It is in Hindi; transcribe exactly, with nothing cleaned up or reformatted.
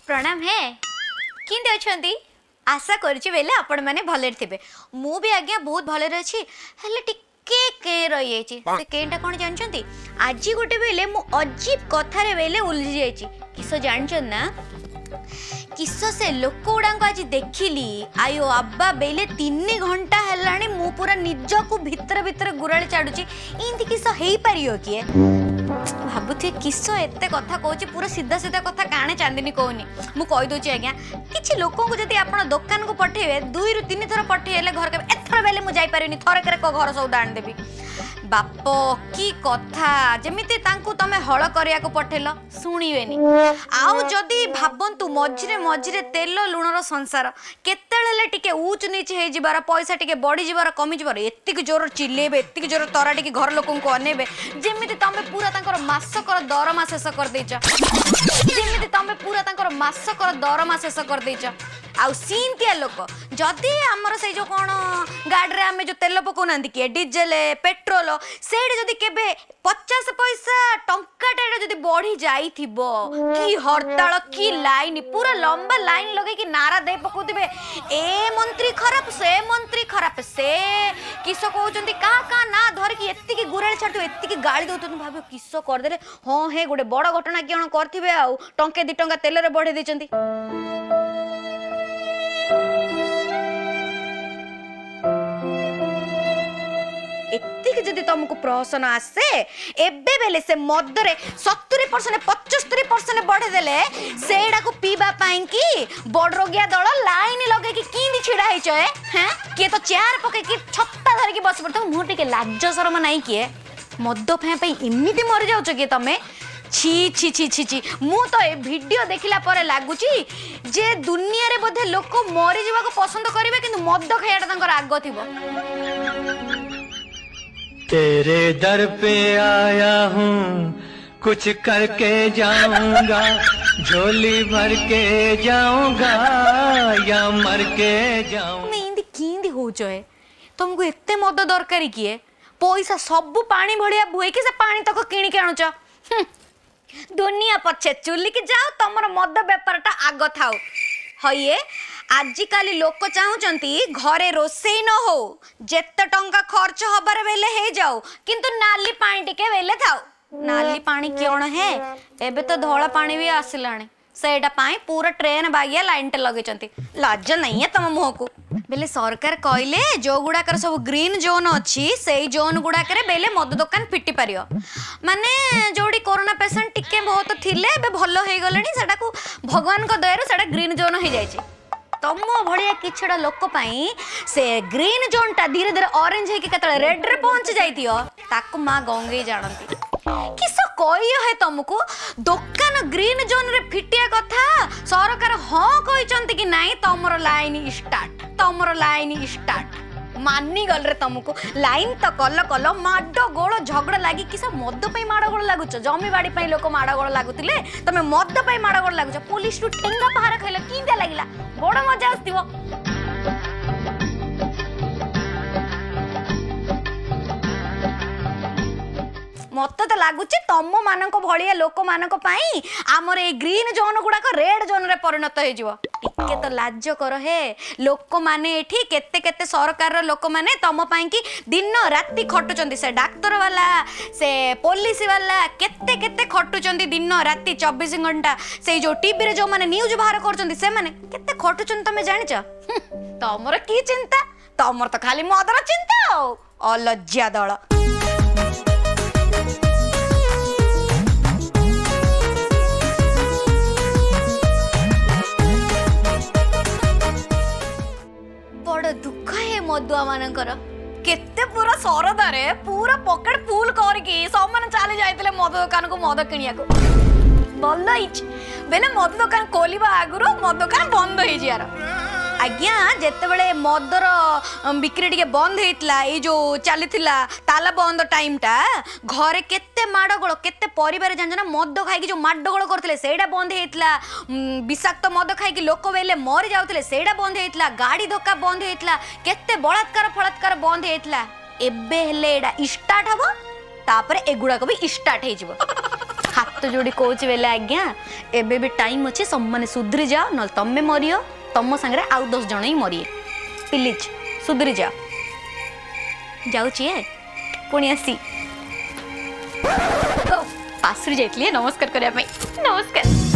प्रणाम है किंदे अछंती आशा करछि बेले आपण माने भले थिबे मु भी आज्ञा बहुत भले अछि हेले टिके के रहि छि से केनटा कोन जानछंती आज गोटे बेले मु अजीब कथा रे बेले उलझि जाइछि किसो जानछन ना किसो से लोक गुड़ा आज देखिली आयो अब्बा बेले तीन घंटा हेलाणी मु पूरा निज को भितर भितर गुराले चाडुची इंती किसो हेई परियो किए भाबुथि किसो एते कथा कहूची पूरा सीधा सीधा कथा काणे चांदिनी कहूनी मु कहि दोची आज्ञा किछि लोकों को जदी आपण दुकान को पठेबे दुई रु तीन थर पठेले घर के एथर बेले मु जाई पारिनी थरे करे को घर सौदा आन देबी बाप की कथा जमिति तांकु तमे हळ करिया को पठेलो सुनिवेनी आउ जदी भाबंतु मझिरे मझिरे तेल लुणर संसार केतेले टिके ऊच नीच हे जिबार पैसा टिके बढी जिबार कमी जिबार एत्तिक जोर चिल्लेबे एत्तिक जोर तरा टिके घर लोकन को अनेबे जेमिति तमे पूरा तांकर मासकर दरमा शेष कर देछ जेमिति तमे पूरा तांकर मासकर दरमा शेष कर देछ आउ सीनतिया लोक जदी हमर से जो कोन गाड़ी रे हमें जो तेल पकोना कि डीजेल पेट्रोल सेड जदी केबे पचास पैसा टंकाटा जदी बढ़ी जाई थिबो की हड़ताल की लाइन पूरा लंबा लाइन लगे कि नारा दे पकोतिबे ए मंत्री खराब से मंत्री खराब से किसो कहउचंती का का ना धर कि एत्ती की गुराले छाटू एत्ती की गाली दउतन भाबे किसो कर देले हां हे गोटे बड़ घटना कियण करथिबे आ टंके दि टंका तेल रे बढ़े देचंती एत्तिक जदि तुमको प्रहसन आसे एबे बेले से मदरे सत्तरी परसेंट पचहत्तर परसेंट बढ़े देले सेडा को पीबा पाई कि बड़ रोगिया दल लाइन लगे कि किंदी छिड़ा हेछ हैं के तो चेयर पके कि छत्ता धर के बस पड़तो मु टिके लाज शरम नाही किए मद फे पई इमिति मर जाउछ के तमे छी छी छी छी छी मु तो ए वीडियो देखिला परे लागुची जे दुनिया रे बोधे लोक मरि जीवा को पसंद करिवे किंतु मद खायाटा तांकर आगो थिबो तेरे दर पे आया हूँ कुछ करके जाऊंगा झोली भर के जाऊंगा या मर के जाऊंगा मैं इंदी किंदी हो जाए तुमको एते मद दरकारी किए पैसा सब पानी भड़िया बुए कि से पानी तक किणी के आणुच दुनिया पछे चुली के जाओ तमर मद व्यापारटा आग थाओ हइए आजिकाली लोक चाहूचंती घरे रोसई न हो जेते टंका खर्च हबार बेले हे जाओ किंतु नाली पानी टिके बेले थाओ नाली पानी क्यों है एबे तो धोला पानी भी आसिलानी सेटा पाई पूरा ट्रेन बागिया लाइन टे लगेचंती लाज नहीं है तम मुह को बेले सरकार कहले जो गुड़ाकर सब ग्रीन जोन अच्छी से जोन गुड़ाकर बेले मद दुकान फिटी पारियो माने जोड़ी कोरोना पेशेंट टिके बहुत थिले बे भलो हे गलेनी सेटा को भगवान को दयारु सेटा ग्रीन जोन हो जायछि तम भड़िया किछड़ा लोक पाई से ग्रीन जोन टा धीरे धीरे ऑरेंज है कि केतले रेड रे पहुंच जाइतियो ताको मां गंगे जानती किसो कहियो है तुमको दुकान ग्रीन जोन रे फिटिया कथा सरकार हां कहिचंती कि नाही तमरो लाइन स्टार्ट तमरो लाइन स्टार्ट मानी गल रे तुमको लाइन तो कल कल माड गोल झगड़ा लागी कि सब मद पे माड गोल लागुच जमी बाड़ी पे लोक माड गोल लागुतिले तमे मद पे माड गोल लागुच पुलिस रु टेंगा पहाड़ खइले किंदा लागिला बड़ मजा आस्तिबो मत तो लगुच तम मानक भलिया लोक मानक पाई आमर ए ग्रीन जोन गुड़ाक रेड जोन रे परिणत हो जिवो टिके तो लाज कर हे लोक माने एठी केते केते सरकार रो लोक माने तम पाई कि दिन राति खटुचंदी से डॉक्टर वाला से पुलिस वाला केते केते खटुचंदी दिन राति चौबीस घंटा से जो टीवी रे जो माने न्यूज बाहर करचंदी से माने केते खटुचंदी तमे जानिच तमर की चिंता तमर तो खाली मदर चिंता अलज्जा दल बड़ दुख है मदुआ मानकर केते पूरा सरदारे पूरा पॉकेट फुल करके सब माने चली जाइतले मद दुकान को मद किनिया को बल्ला इच बेले मद दुकान खोलिबा आगुरो मद दुकान बंद हो जियार आज्ञा जेते बेले मदर बिक्री टिके बंद हेतला ए जो चलीथिला ताला बंद टाइम टा घरे केते माडगोल केते परिवार जानजना मद खाई जो माडगोल करथिले सेडा बंद हेतला विषाक्त मद खाई कि लोक बेले मरि जाउथिले सेडा बंद हेतला गाड़ी धक्का बंद हेतला केते बलात्कार फलात्कार बंद हेतला एबे हेले एडा स्टार्ट हबो तापर एगुडा को भी स्टार्ट हे जिवो हाथ हाथ जोड़ी कौच बेले आज्ञा एबे भी टाइम अच्छे सब मैंने सुधरी जाओ न तमें मरियो तुम सांगे आउ दस जन ही मरिए प्लीज सुधरी जाओ जाऊँची पुणी आसी पासरी जाइए नमस्कार करने नमस्कार।